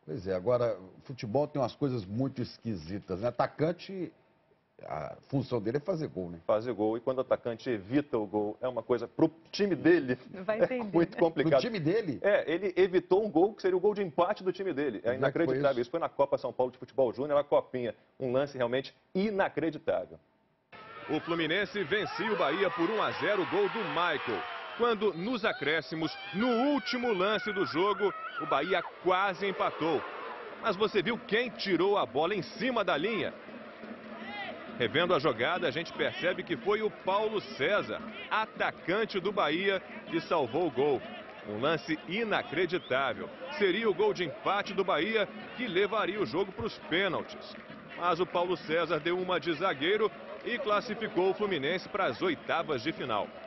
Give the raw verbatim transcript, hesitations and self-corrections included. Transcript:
Pois é, agora, futebol tem umas coisas muito esquisitas, né? Atacante, a função dele é fazer gol, né? Fazer gol. E quando o atacante evita o gol, é uma coisa pro time dele. Não vai É entender, muito né? complicado. Pro time dele? É, ele evitou um gol que seria o gol de empate do time dele. É Onde é que foi inacreditável. isso? Isso foi na Copa São Paulo de Futebol Júnior, a Copinha. Um lance realmente inacreditável. O Fluminense vencia o Bahia por um a zero, gol do Michael. Quando, nos acréscimos, no último lance do jogo, o Bahia quase empatou. Mas você viu quem tirou a bola em cima da linha? Revendo a jogada, a gente percebe que foi o Paulo César, atacante do Bahia, que salvou o gol. Um lance inacreditável. Seria o gol de empate do Bahia que levaria o jogo para os pênaltis. Mas o Paulo César deu uma de zagueiro e classificou o Fluminense para as oitavas de final.